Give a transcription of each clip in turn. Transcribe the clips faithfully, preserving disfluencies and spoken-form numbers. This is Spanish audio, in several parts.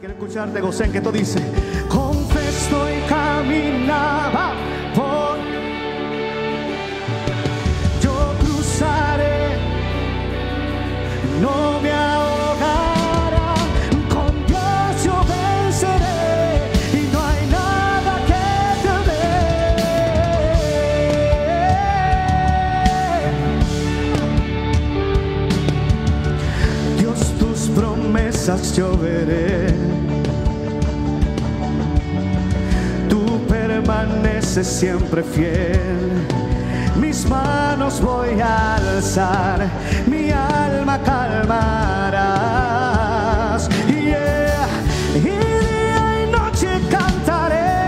Quiero escucharte, Gosén, que tú dices: confeso y caminaba por, yo cruzaré, no me ahogará, con Dios yo venceré y no hay nada que temer. Dios, tus promesas yo veré. Permanece siempre fiel. Mis manos voy a alzar, mi alma calmarás. Yeah. Y día y noche cantaré,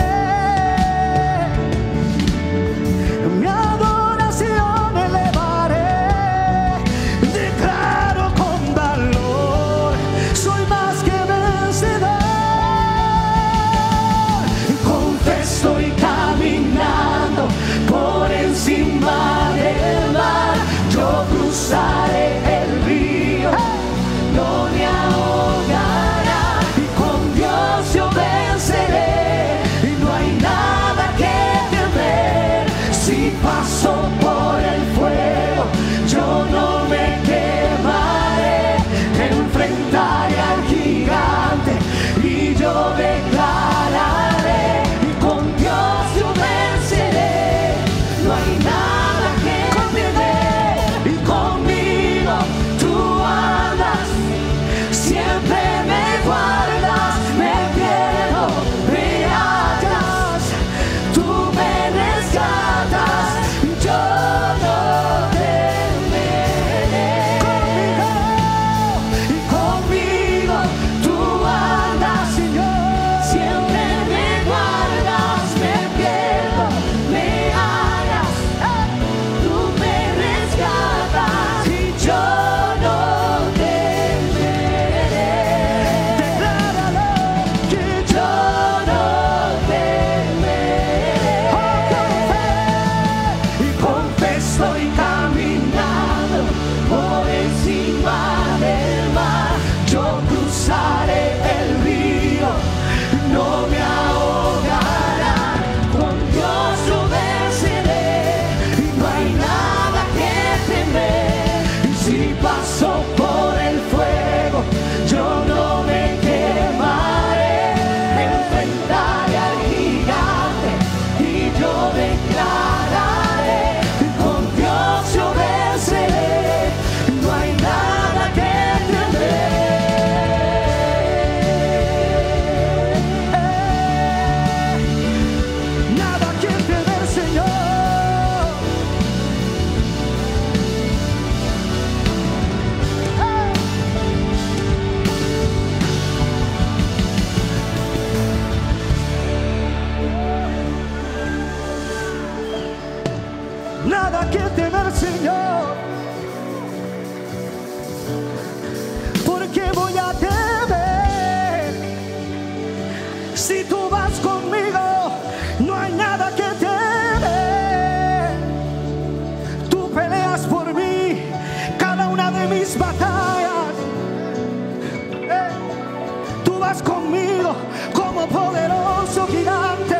mi adoración elevaré. Declaro con valor, soy más que vencedor. Estoy caminando por encima del mar, yo cruzaré el río, no me ahogará, y con Dios yo venceré, y no hay nada que temer. Si paso por el fuego, yo no me quemaré, enfrentaré al gigante y yo declararé: Dios yo venceré, no hay nada que temer. Y conmigo tú andas, siempre me guardas, me pierdo, me hallas, tú me rescatas, yo no temeré. Conmigo, y conmigo tú andas, Señor, siempre me guardas, me pierdo, me hallas, tú me rescatas y yo no temeré. Decláralo, que yo no temeré. Oh, y con fe estoy caminando por encima del mar, yo cruzaré el río, no me ahogará, con Dios yo venceré y no hay nada que temer. Y si paso por el fuego, yo no me quemaré, enfrentaré al gigante y yo declararé: con Dios yo venceré, no hay nada que temer. Nada que temer, Señor. Nada que temer, Señor. ¿Por qué voy a temer? Si tú vas conmigo, no hay nada que temer. Tú peleas por mí cada una de mis batallas. Eh, Tú vas conmigo como poderoso gigante.